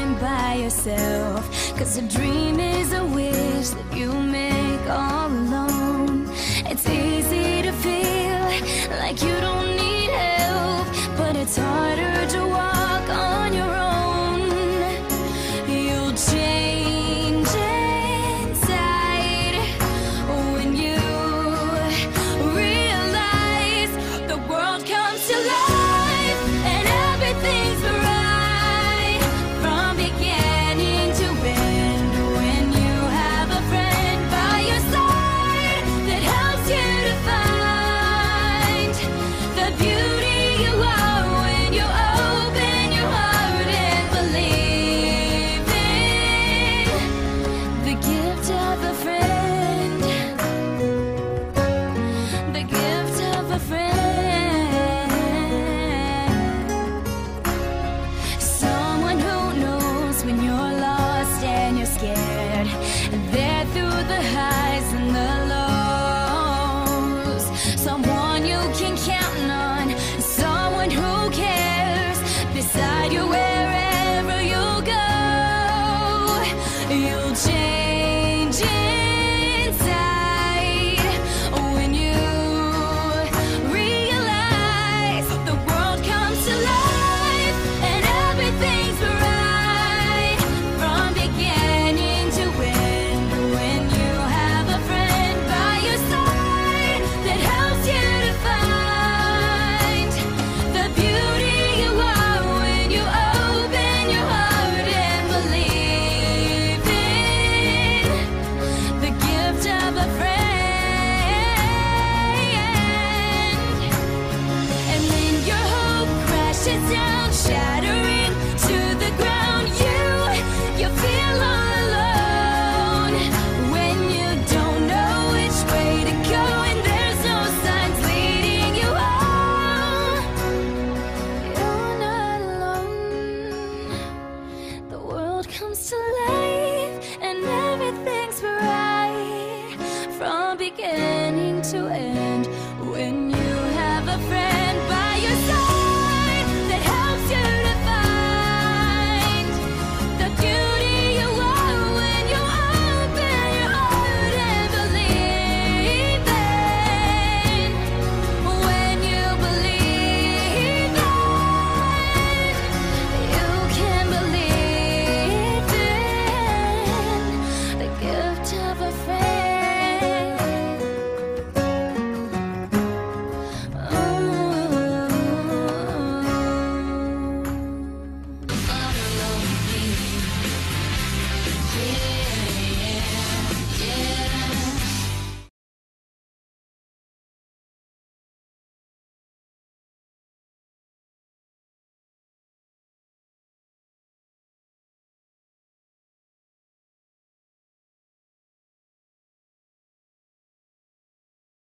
friend by yourself. 'Cause a dream is a wish that you make all alone. It's easy to feel like you don't need help, but it's harder to walk on your own. You'll change inside when you realize the world comes to life and everything's right from beginning to end. When you have a friend by your side that helps you to find the beauty you are when you open your heart and believe in the gift of a friend. The gift of a friend. Someone who knows when you're lost and you're scared. There through the highs and the lows. Someone you can count on. Someone who cares beside you wherever you go. You'll change inside when you realize the world comes to life and everything's right from beginning to end. When you have a friend by your side that helps you to find the beauty you are when you open your heart and believe in the gift of a friend. And when your hope crashes down, shattering to the ground, you feel all alone. When you don't know which way to go and there's no signs leading you home, you're not alone. The world comes to life and everything's right from beginning to end.